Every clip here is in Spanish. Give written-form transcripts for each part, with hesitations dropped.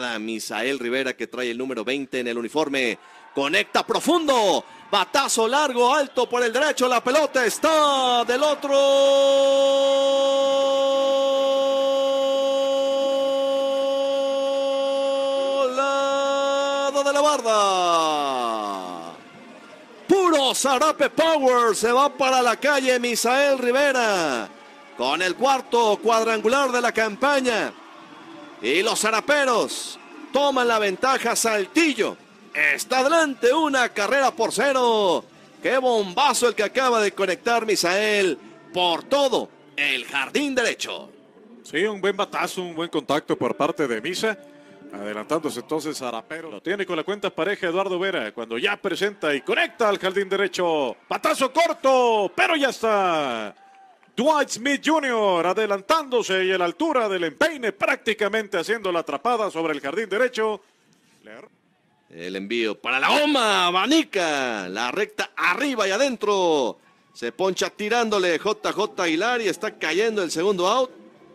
jugada. Misael Rivera, que trae el número 20 en el uniforme. Conecta profundo. Batazo largo, alto por el derecho. La pelota está del otro lado de la barda. Puro zarape power. Se va para la calle Misael Rivera. Con el cuarto cuadrangular de la campaña. Y los zaraperos toman la ventaja. Saltillo está adelante, 1-0. ¡Qué bombazo el que acaba de conectar Misael por todo el jardín derecho! Sí, un buen batazo, un buen contacto por parte de Misa. Adelantándose entonces Zarapero. Lo tiene con la cuenta pareja Eduardo Vera. Cuando ya presenta y conecta al jardín derecho. Batazo corto, pero ya está. Dwight Smith Jr. adelantándose y a la altura del empeine, prácticamente haciendo la atrapada sobre el jardín derecho. El envío para la goma, abanica, la recta arriba y adentro. Se poncha tirándole JJ Aguilar y está cayendo el segundo out.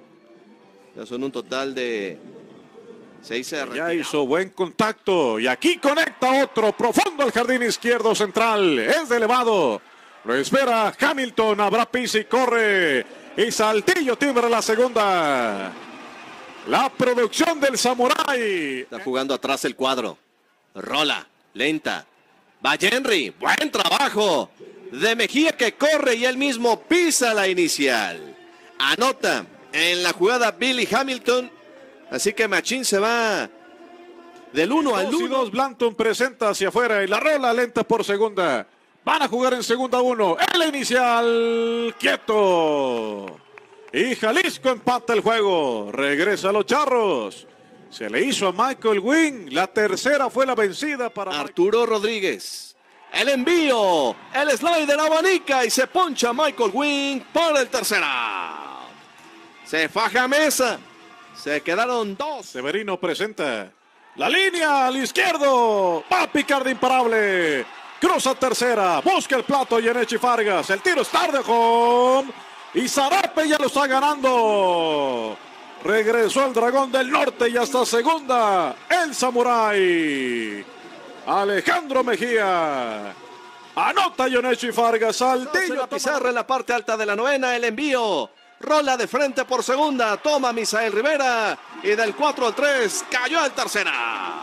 Ya son un total de 6 RT. Ya hizo buen contacto y aquí conecta otro profundo al jardín izquierdo central. Es de elevado. Lo espera Hamilton, habrá pisa y corre. Y Saltillo timbra la segunda. La producción del Samurai. Está jugando atrás el cuadro. Rola, lenta. Va Henry, buen trabajo. De Mejía que corre y él mismo pisa la inicial. Anota en la jugada Billy Hamilton. Así que Machín se va del 1 al 1. 2-2, Blanton presenta hacia afuera y la rola lenta por segunda. Van a jugar en segunda 1. El inicial, quieto. Y Jalisco empata el juego. Regresa a los Charros. Se le hizo a Michael Wing. La tercera fue la vencida para Arturo Rodríguez. El envío. El slider abanica y se poncha Michael Wing para el tercera. Se faja Mesa. Se quedaron 2. Severino presenta. La línea al izquierdo. Va a picar de imparable. Cruza tercera. Busca el plato Yenechi Fargas. El tiro es tarde, home. Y Zarape ya lo está ganando. Regresó el Dragón del Norte y hasta segunda. El Samurai. Alejandro Mejía. Anota Yenechi Fargas. Saltillo. La pizarra en la parte alta de la novena. El envío. Rola de frente por segunda. Toma Misael Rivera. Y del 4 al 3 cayó al tercera.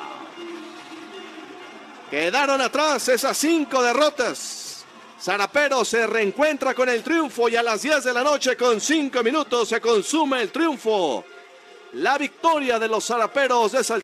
Quedaron atrás esas 5 derrotas. Zarapero se reencuentra con el triunfo y a las 10 de la noche con 5 minutos se consume el triunfo. La victoria de los Zaraperos de Saltillo.